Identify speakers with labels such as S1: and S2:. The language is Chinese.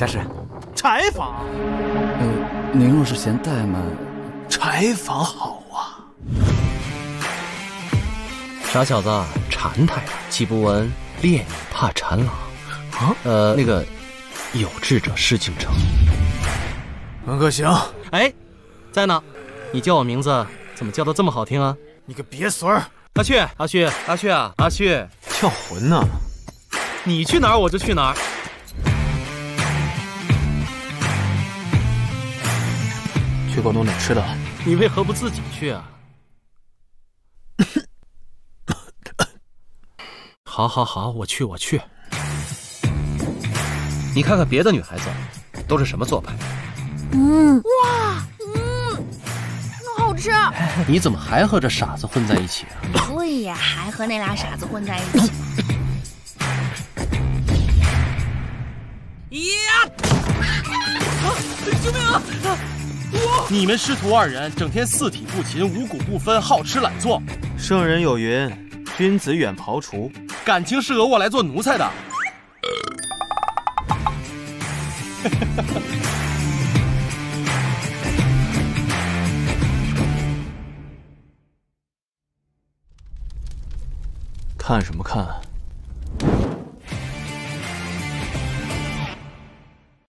S1: 家事。
S2: 柴房。
S1: 您若是嫌怠慢，
S2: 柴房好啊。
S3: 傻小子，馋他呀！岂不闻猎女怕缠郎？啊？那个，有志者事竟成。
S2: 文克行，
S3: 哎，在呢。你叫我名字，怎么叫得这么好听啊？
S2: 你个鳖孙儿！
S3: 阿旭，阿旭，阿旭啊，阿旭，
S2: 叫魂呢？
S3: 你去哪儿我就去哪儿。
S2: 去广东哪吃的？
S3: 你为何不自己去啊？好，好，好，我去，我去。你看看别的女孩子，都是什么做派？
S4: 哇，好吃。
S3: 你怎么还和这傻子混在一起啊？
S4: 对呀，还和那俩傻子混在一起。
S3: 呀！救命啊！你们师徒二人整天四体不勤，五谷不分，好吃懒做。
S2: 圣人有云：君子远庖厨。
S3: 感情是由我来做奴才的。
S2: 看什么看？